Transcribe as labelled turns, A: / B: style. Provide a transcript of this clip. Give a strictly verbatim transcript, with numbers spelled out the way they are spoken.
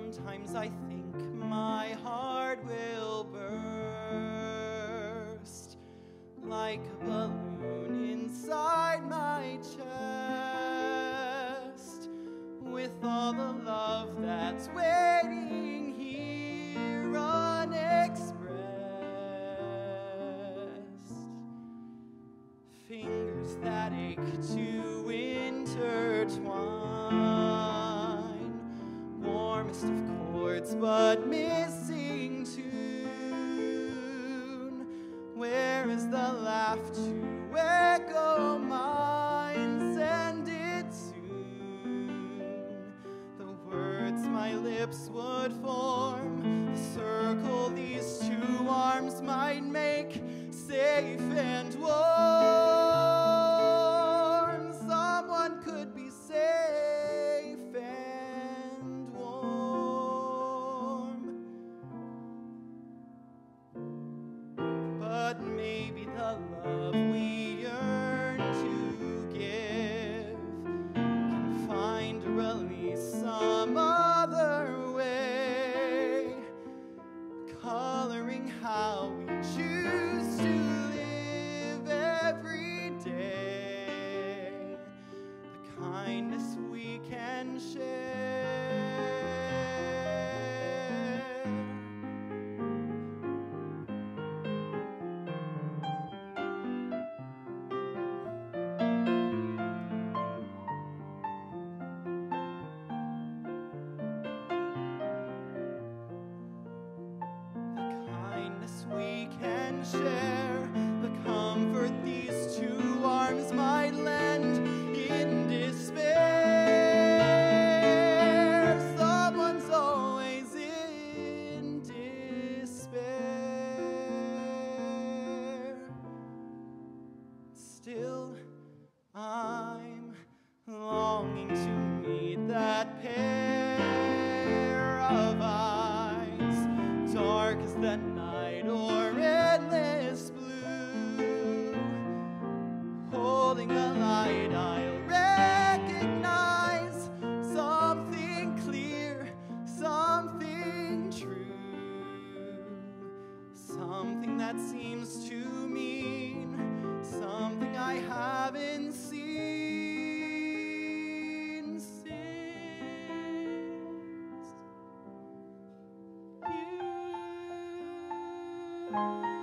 A: Sometimes I think my heart will burst like a balloon inside my chest, with all the love that's waiting here unexpressed. Fingers that ache to intertwine, warmest of chords but missing tune. Where is the laugh to echo mine? Send it soon. The words my lips would form, the circle these two arms might make safe and warm. Someone could be safe and warm. But maybe the love we yearn to give can find a release some other way, coloring how we choose to live every day, the kindness we can share. We can share the comfort these two arms might lend in despair. Someone's always in despair. Still, I'm longing to meet that pair of eyes, dark as the night or endless blue, holding a light I'll recognize, something clear, something true, something that seems to mean something I haven't seen since you.